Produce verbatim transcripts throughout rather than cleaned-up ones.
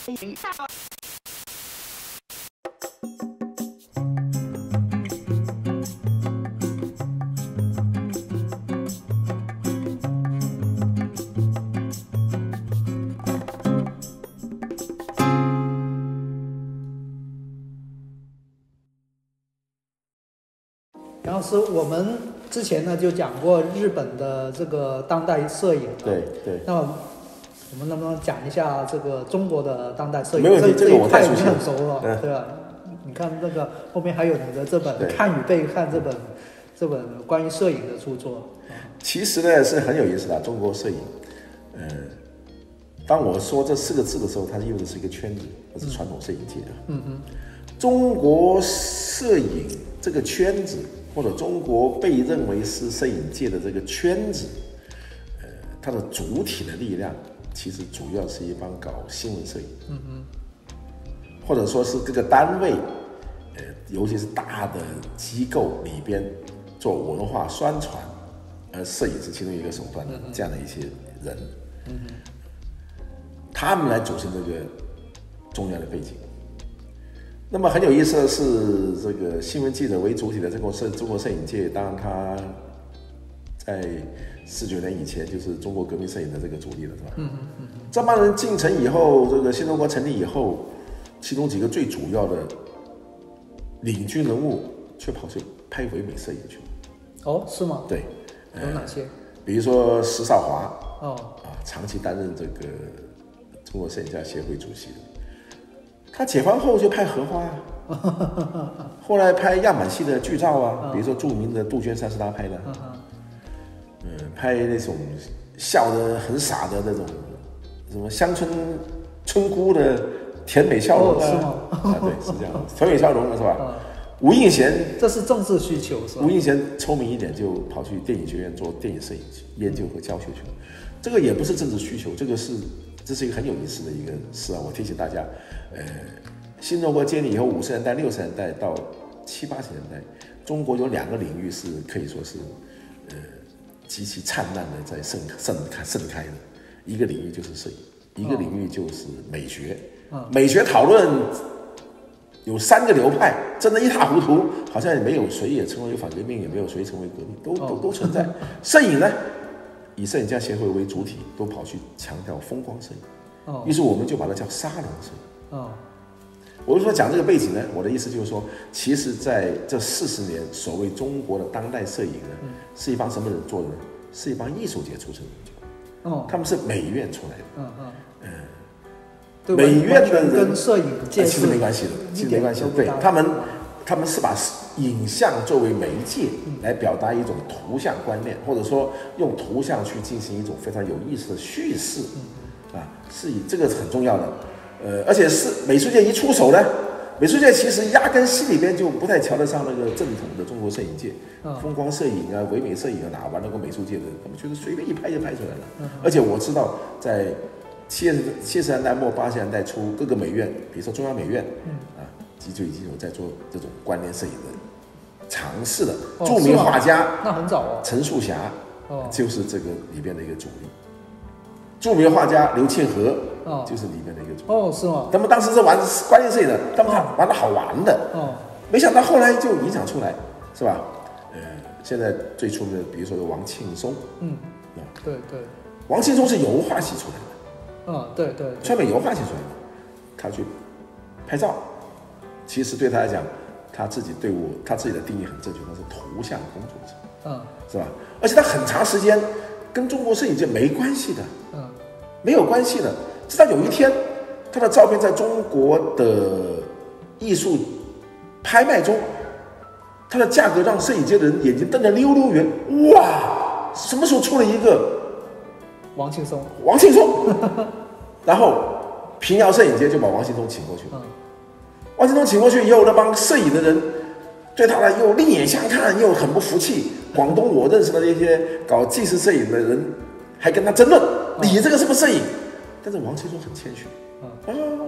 然后是我们之前呢就讲过日本的这个当代摄影， 对对。 那我们能不能讲一下这个中国的当代摄影？ 没问题，这个我太熟悉了， 很熟了，嗯、对吧？你看那个后面还有你的这本《看与被看》这本这本关于摄影的著作。 其实呢是很有意思的，中国摄影，呃，当我说这四个字的时候，它意味着是一个圈子，它是传统摄影界的。 嗯嗯。 中国摄影这个圈子，或者中国被认为是摄影界的这个圈子，呃，它的主体的力量，其实主要是一帮搞新闻摄影， 嗯嗯， 或者说是各个单位，呃，尤其是大的机构里边做文化宣传，而摄影是其中一个手段的这样的一些人， 嗯嗯， 他们来组成这个中央的背景。那么很有意思的是，这个新闻记者为主体的中国摄中国摄影界，当然他在四九年以前就是中国革命摄影的这个主力了，是吧？ 嗯嗯嗯。 这帮人进城以后，这个新中国成立以后，其中几个最主要的领军人物却跑去拍唯美摄影去了。 哦，是吗？ 对。 有哪些？ 呃、比如说石少华。 哦。 啊，长期担任这个中国摄影家协会主席的。他解放后就拍荷花啊，后来拍样板戏的剧照啊，比如说著名的杜鹃山是他拍的，嗯，拍那种笑得很傻的那种什么乡村村姑的甜美笑容啊， 哦、是吗？ 啊，对，是这样，甜美笑容是吧？嗯、吴映贤， 这是政治需求是吧？ 吴映贤聪明一点，就跑去电影学院做电影摄影研究和教学去了。这个也不是政治需求，这个是。这是一个很有意思的一个事啊！我提醒大家，呃，新中国建立以后，五十年代、六十年代到七八十年代，中国有两个领域是可以说是，呃，极其灿烂的在盛盛开盛开的。一个领域就是摄影，一个领域就是美学。 哦、 美学讨论有三个流派，争得一塌糊涂，好像也没有谁也成为反革命，也没有谁成为革命，都都都存在。摄影呢？以摄影家协会为主体，都跑去强调风光摄影，哦，于是我们就把它叫沙龙摄影。哦，我为什么讲这个背景呢？我的意思就是说，其实在这四十年，所谓中国的当代摄影呢，嗯、是一帮什么人做的呢？是一帮艺术界出身的人做的。哦，他们是美院出来的。嗯嗯嗯，呃、美院的人跟摄影界其实没关系的，其实没关系的。对他们。他们是把影像作为媒介来表达一种图像观念，或者说用图像去进行一种非常有意思的叙事，啊，是以这个是很重要的。呃，而且是美术界一出手呢，美术界其实压根心里边就不太瞧得上那个正统的中国摄影界，风光摄影啊、唯美摄影啊，哪玩得过美术界的？他们觉得随便一拍就拍出来了。而且我知道，在七十七十年代末八十年代初，各个美院，比如说中央美院，啊。就已经有在做这种关联摄影的尝试的， 哦、 著名画家那很早哦， 陈树霞，哦，就是这个里边的一个主力。著名画家刘庆和，哦，就是里面的一个主力。 哦，是吗？ 他们当时是玩关联摄影的，他们玩的好玩的， 哦， 没想到后来就影响出来，是吧？呃，现在最出名的，比如说有王庆松， 嗯，啊，对对， 王庆松是油画系出来的， 嗯，对对， 川美油画系出来的，他去拍照。其实对他来讲，他自己对我他自己的定义很正确，他是图像工作者， 嗯， 是吧？而且他很长时间跟中国摄影界没关系的， 嗯， 没有关系的。直到有一天，他的照片在中国的艺术拍卖中，他的价格让摄影界的人眼睛瞪得溜溜圆。哇，什么时候出了一个王庆松？ 王庆松，然后平遥摄影节就把王庆松请过去了。嗯，王庆松请过去以后，那帮摄影的人对他呢又另眼相看，又很不服气。广东我认识的那些搞纪实摄影的人还跟他争论，你这个是不是摄影？但是王庆松很谦虚，啊，他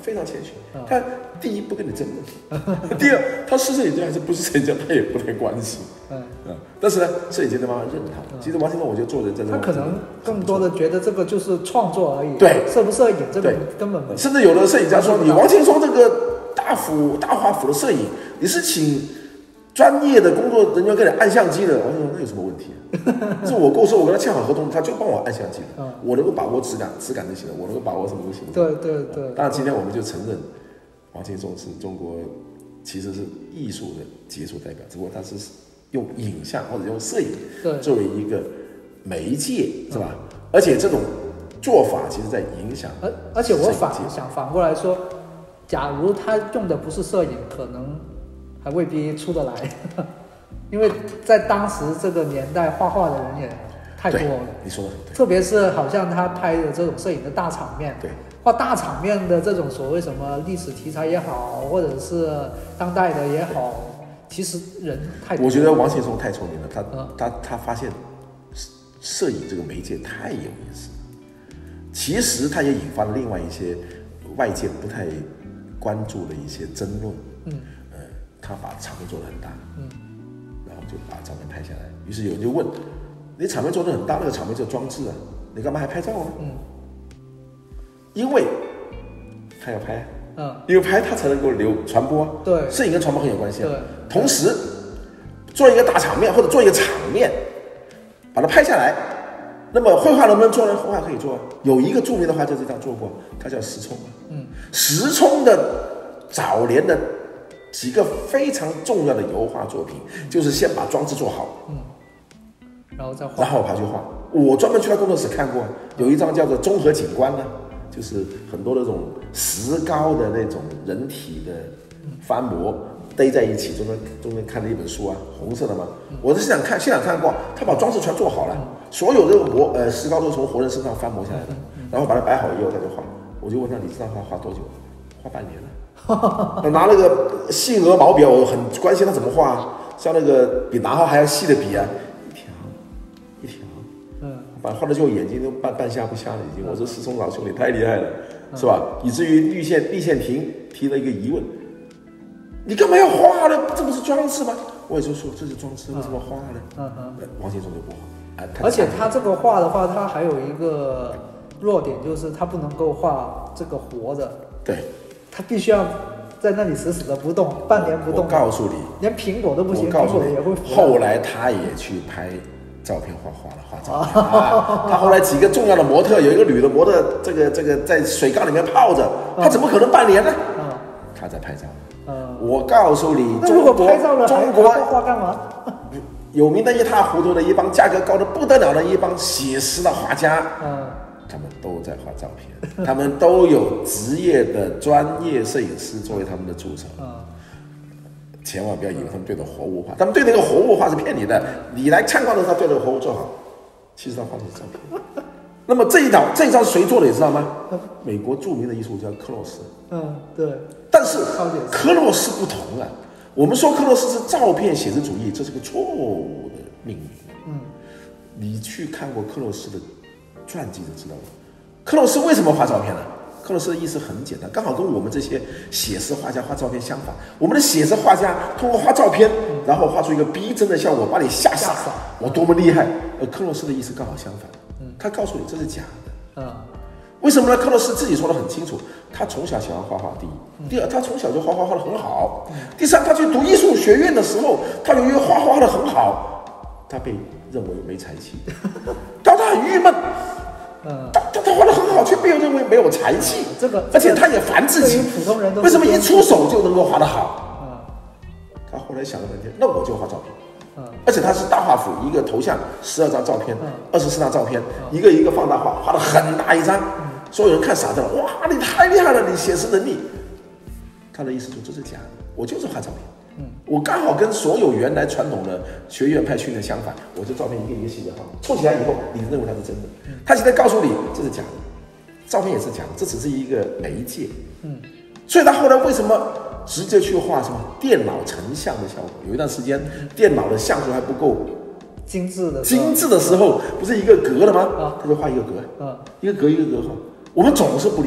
非常谦虚。他第一不跟你争论，第二他是摄影家还是不是摄影家，他也不太关心。嗯嗯，但是呢，摄影界的慢慢认他。其实王先生，我觉得做人真的， 他可能更多的觉得这个就是创作而已， 对， 摄不摄影这个根本没。 甚至有的摄影家说，你王劲松这个大幅大画幅的摄影，你是请专业的工作人员给你按相机的，我说那有什么问题、啊？是我购收，我跟他签好合同，他就帮我按相机的，嗯、我能够把握质感，质感就行了，我能够把握什么就行了。 对对对。 当然，今天我们就承认，王劲松是中国其实是艺术的杰出代表，只不过他是用影像或者用摄影作为一个媒介，是吧？嗯、而且这种做法其实在影响。 而而且我反想反过来说，假如他用的不是摄影，可能还未必出得来，因为在当时这个年代，画画的人也太多了。 你说的很对。 特别是好像他拍的这种摄影的大场面， 对， 画大场面的这种所谓什么历史题材也好，或者是当代的也好，其实人太多了。 我觉得王劲松太聪明了，他、嗯、他他发现摄影这个媒介太有意思了。其实他也引发了另外一些外界不太关注的一些争论。嗯。他把场面做得很大，嗯，然后就把照片拍下来。于是有人就问：你场面做得很大，那个场面就装置啊，你干嘛还拍照呢？嗯，因为他要拍，嗯，因为拍他才能够流传播。 对， 摄影跟传播很有关系啊。 对， 同时做一个大场面或者做一个场面，把它拍下来。那么绘画能不能做呢？绘画可以做啊。有一个著名的画家就这样做过，他叫石聪。嗯，石聪的早年的几个非常重要的油画作品，就是先把装置做好，嗯， 然后再画， 然后跑去画。我专门去他工作室看过，有一张叫做综合景观呢，就是很多那种石膏的那种人体的翻模堆在一起，中间中间看了一本书啊，红色的嘛。我在现场看，现场看过，他把装置全做好了，所有这个模呃石膏都从活人身上翻模下来的，然后把它摆好以后他就画。我就问他，你这张画画多久？画半年了。拿那个细鹅毛笔，我很关心他怎么画，像那个比拿号还要细的笔啊，一条一条，嗯，把画的就眼睛都半半瞎不瞎了已经。我说石聪老兄你太厉害了，是吧？以至于绿线立宪庭提了一个疑问：你干嘛要画呢？这不是装置吗？我也就说这是装置，为什么画呢？嗯嗯，王劲松就不画。 而且他这个画的话，他还有一个弱点，就是他不能够画这个活的。 对。 他必须要在那里死死的不动，半年不动。 我告诉你， 连苹果都不行，苹果也会腐。 后来他也去拍照片画画了，画照片、啊。他后来几个重要的模特，有一个女的模特，这个这个在水缸里面泡着，他怎么可能半年呢？嗯、他在拍照。嗯、我告诉你， 那如果拍照了， 中国画干嘛？ 有名的一塌糊涂的一帮价格高的不得了的一帮写实的画家。嗯。他们都在画照片，他们都有职业的专业摄影师作为他们的助手。千万不要以为他们对着活物画，他们对那个活物画是骗你的。你来参观的时候，他对着活物做好，其实他画的是照片。那么这一张这一张是谁做的，你知道吗？美国著名的艺术家克洛斯。嗯，对。但是克洛斯不同啊，我们说克洛斯是照片写实主义，这是个错误的命名。嗯，你去看过克洛斯的传记就知道了。克洛斯为什么画照片呢？克洛斯的意思很简单，刚好跟我们这些写实画家画照片相反。我们的写实画家通过画照片，然后画出一个逼真的效果，把你吓傻，我多么厉害。而克洛斯的意思刚好相反，他告诉你这是假的。嗯，为什么呢？克洛斯自己说得很清楚，他从小喜欢画画，第一，第二，他从小就画画画得很好。第三，他去读艺术学院的时候，他由于画画画得很好，他被认为没才气，但他很郁闷。嗯，他他他画得很好，却被人认为没有才气。这个，而且他也烦自己， 普通人都为什么一出手就能够画得好？嗯，他后来想了半天，那我就画照片。嗯，而且他是大画幅，一个头像，十二张照片，二十四张照片，一个一个放大画，画得很大一张，所有人看傻掉了。哇，你太厉害了，你写实能力。他的意思说这是假的，我就是画照片。嗯，我刚好跟所有原来传统的学院派训练相反，我这照片一个一个细节画，凑起来以后，你认为它是真的。他现在告诉你这是假的，照片也是假的，这只是一个媒介。嗯，所以他后来为什么直接去画什么电脑成像的效果？有一段时间电脑的像素还不够精致的， 精致的时候不是一个格的吗？啊，他就画一个格，啊，一个格一个格画。我们总是不理解，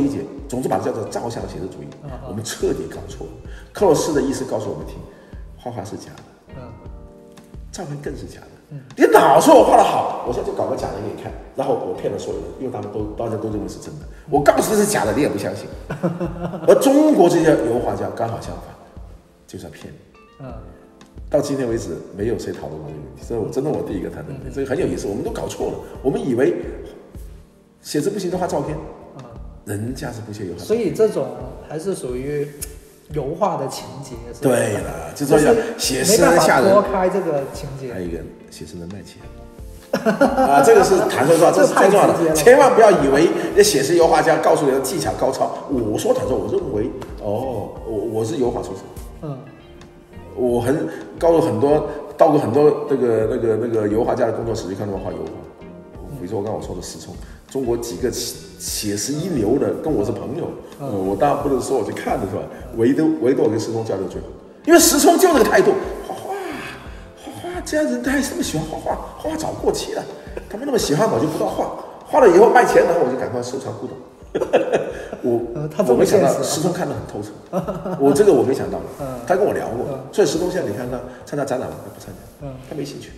总之把它叫做照相写实主义，我们彻底搞错了。克洛斯的意思告诉我们听，画画是假的，照片更是假的。你老说我画的好，我现在就搞个假的给你看，然后我骗了所有人，因为他们都大家都认为是真的。我告诉你是假的，你也不相信。而中国这些油画家刚好相反，就是要骗你。到今天为止，没有谁讨论过这个问题，这是我真的我第一个谈的问题，这个很有意思，我们都搞错了。我们以为写字不行都画照片，人家是不屑油画， 所以这种还是属于油画的情节。 对了，就说写诗能吓人， 没办法脱开这个情节。 还有一个写诗能卖钱。啊，这个是坦率说，这是最重要的，千万不要以为那写诗油画家告诉你的技巧高超。我说坦率，我认为，哦，我我是油画出身，嗯。我很告诉很多到过很多那个那个那个油画家的工作室去看他们画油画，比如说我刚刚我说的石聪，中国几个写实一流的跟我是朋友，嗯，我当然不能说我去看的是吧？唯独唯独我跟石聪交流最好，因为石聪就这个态度，画画画画，这样人他还这么喜欢画画，画画早过期了，他们那么喜欢我就不要画，画了以后卖钱了我就赶快收藏古董。我、呃、我没想到石聪看得很透彻，我这个我没想到，他跟我聊过，所以石聪现在你看他参加展览，他不参加，他没兴趣。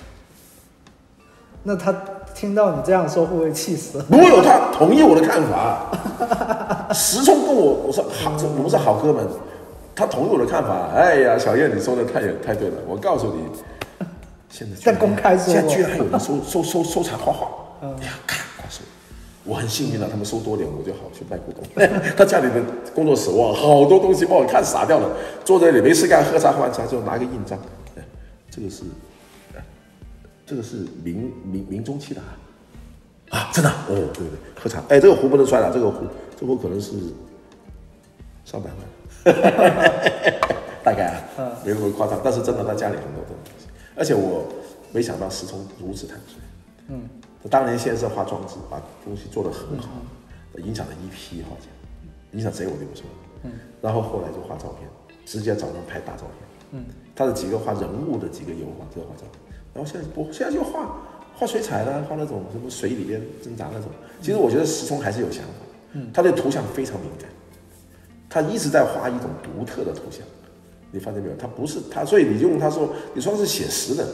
那他听到你这样说，会不会气死？ 不会有，他同意我的看法。石聪跟我我说好，我们是好哥们，他同意我的看法。哎呀，小叶你说的太太对了，我告诉你，现在在公开说， 现在居然还有人收收收收藏画画，哎呀，看快收。我很幸运了，他们收多点我就好去卖古董。他家里的工作室哇，好多东西把我看傻掉了。坐在这里没事干，喝茶喝完茶就拿个印章，哎，这个是，这个是明明明中期的啊，啊真的哦，对对对，喝茶，哎，这个壶不能摔了，这个壶这个壶可能是上百万，大概啊，没那么夸张，但是真的他家里很多东西，而且我没想到石聪如此坦率，嗯。当年先是画装置，把东西做得很好，影响了一批画家，影响谁我就不说了。嗯，然后后来就画照片，直接找人拍大照片。嗯，他的几个画人物的几个油画，就画照片。然后现在不，现在就画画水彩啦，画那种什么水里边挣扎那种。其实我觉得石聪还是有想法，嗯，他对图像非常敏感，他一直在画一种独特的图像。你发现没有？他不是他，所以你用他说，你说他是写实的。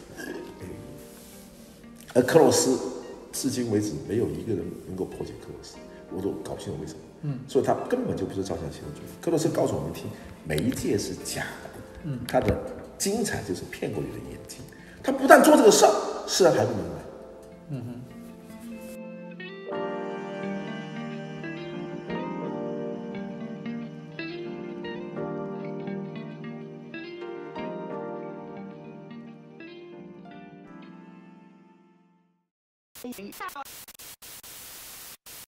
而克洛斯至今为止没有一个人能够破解克洛斯，我都搞不清楚为什么。嗯，所以他根本就不是照相写实主义。克洛斯告诉我们听，媒介是假的，嗯，他的精彩就是骗过你的眼睛。他不但做这个事儿，世人还不明白。嗯哼。 Thank you.